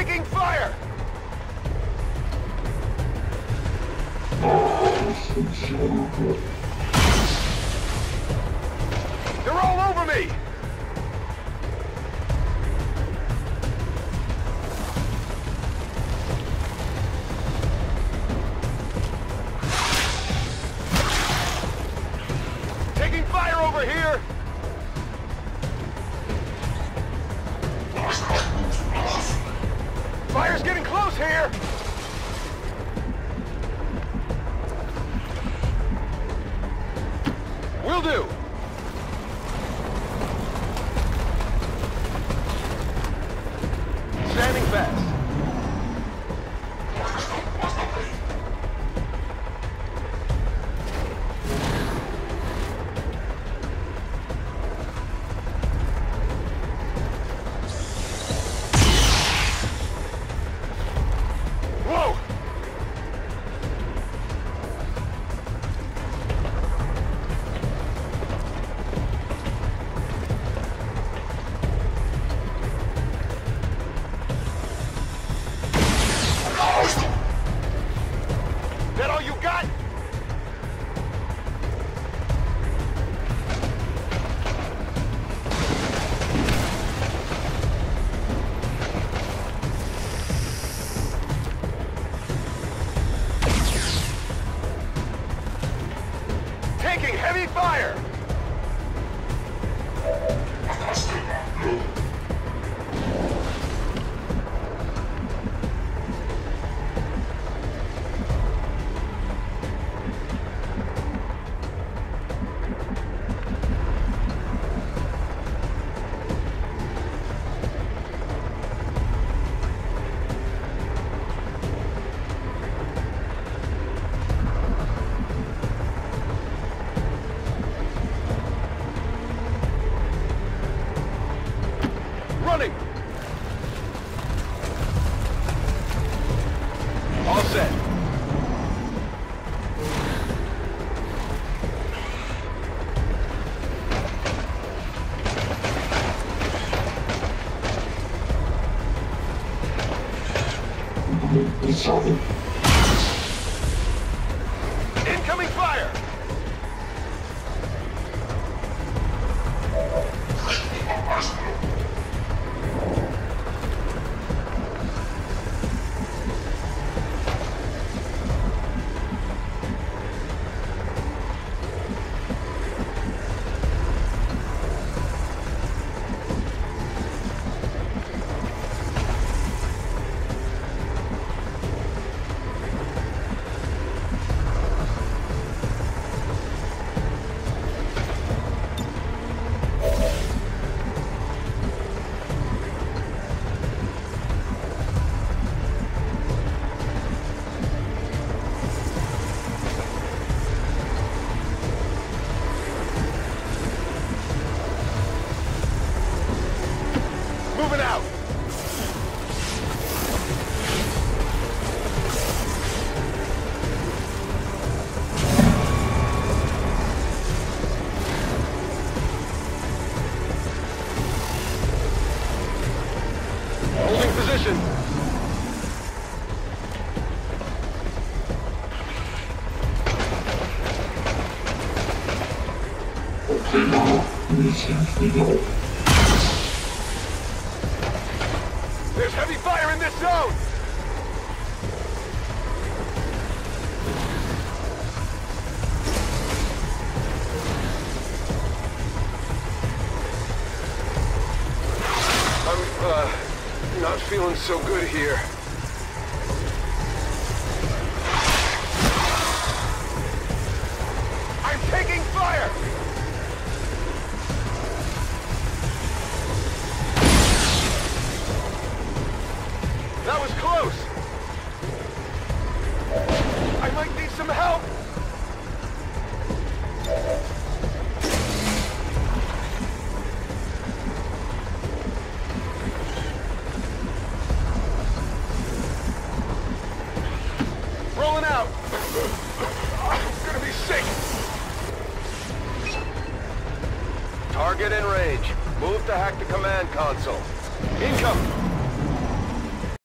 taking fire! They're all over me! Taking fire over here! Fire's getting close here! Will do! Standing fast. Whoa! That all you got? Taking heavy fire! Running! All set. Incoming fire! Moving out! Holding position. There's heavy fire in this zone! I'm not feeling so good here. I'm taking fire! That was close! I might need some help! Rolling out! I'm gonna be sick! Target in range. Move to hack the command console. Incoming!